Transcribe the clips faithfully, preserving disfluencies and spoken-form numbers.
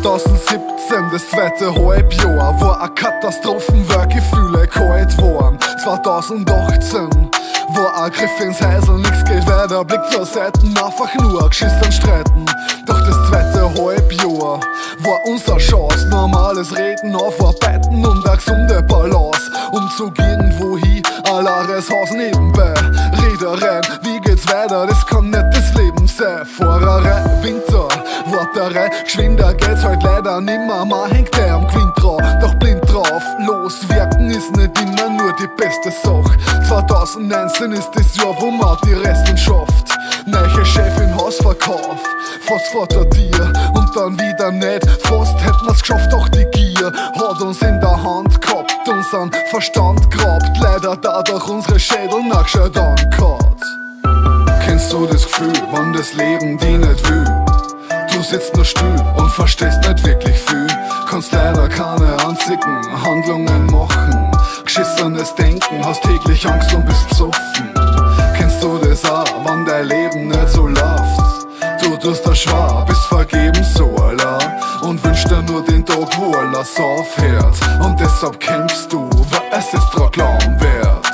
zweitausendsiebzehn, das zweite Halbjahr, war eine Katastrophen, weil Gefühle kalt waren. zweitausendachtzehn war ein Griff ins Häusl, nix geht weiter, Blick zur Seiten, einfach nur geschissen streiten. Doch das zweite Halbjahr war unsere Chance, normales Reden, aufarbeiten und eine gesunde Balance. Umzugehen wohin, ein leeres Haus nebenbei, Reedereien, wie geht's weiter, das kann nicht das Leben sein. Fahrerei, Winter, Warterei, geschwinder geht's halt leider nimmer, man hängt eh am Gewinn drauf, doch blind drauf, loswerken ist nicht immer nur die beste Sache. zweitausendneunzehn ist das Jahr, wo man die Resten schafft. Neue Chefin, Hausverkauf, fast vor der Tür und dann wieder nicht, fast hätten wir's geschafft, doch die Gier hat uns in der Hand gehabt, unseren Verstand grabt, leider dadurch unsere Schädel nachgeschaut angehaut. Kennst du das Gefühl, wann das Leben dich nicht will? Du sitzt nur still und verstehst nicht wirklich viel, kannst leider keine einzigen Handlungen machen, geschissenes Denken, hast täglich Angst und bist besoffen. Kennst du das auch, wann dein Leben nicht so läuft? Du tust das schwer, bist vergeben so allein und wünschst dir nur den Tag, wo alles aufhört. Und deshalb kämpfst du, weil es ist dran glauben wert.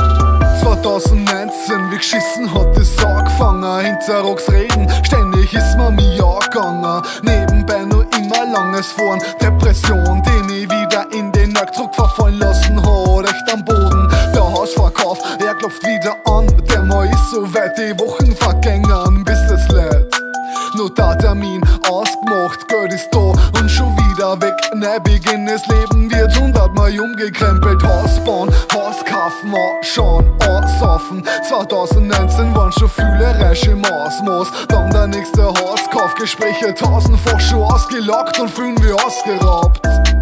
zweitausendneunzehn, wie geschissen hat das angefangen, hinterrucks reden, ständig ist mir mir angegangen. Nebenbei nur immer langes Fahren, Depression, den ich wieder in den Rückzug verfallen lassen hat, echt am Boden. Der Hausverkauf, er klopft wieder an, der Mal ist so weit, die Wochen vergängen, bis es lädt. Nur der Termin ausgemacht, Geld ist da und schon wieder weg. Neubeginn, das Leben wird hundertmal umgekrempelt. Haus bauen, Haus kaufen, anschauen, ansaufen. zweitausendneunzehn waren schon viele Reiche im Ausmaß. Dann der nächste Hauskauf, Gespräche tausendfach schon ausgelockt und fühlen wir ausgeraubt.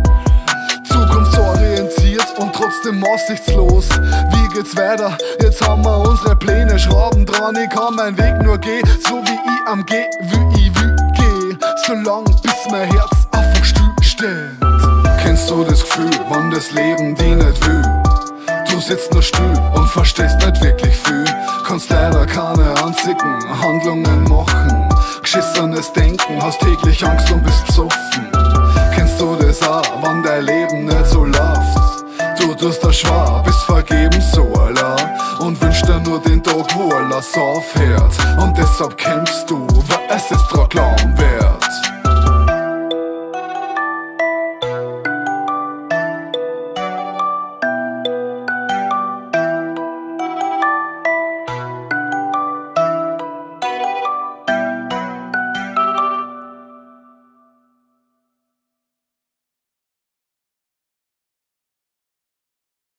Zukunftsorientiert und trotzdem aussichtslos. Wie geht's weiter? Jetzt haben wir unsere Pläne, Schrauben dran. Ich kann meinen Weg nur gehen, so wie ich am Geh, wie ich will geh. So lang bis mein Herz einfach still steht. Kennst du das Gefühl, wann das Leben dich nicht will? Du sitzt nur still und verstehst nicht wirklich viel, kannst leider keine einzigen Handlungen machen, geschissenes Denken, hast täglich Angst und bist besoffen. Kennst du das auch, wann dein Leben nicht so läuft? Du tust das schwer, bist vergeben so allein und wünschst dir nur den Tag, wo alles aufhört. Und deshalb kämpfst du, weil es ist dran glauben wert.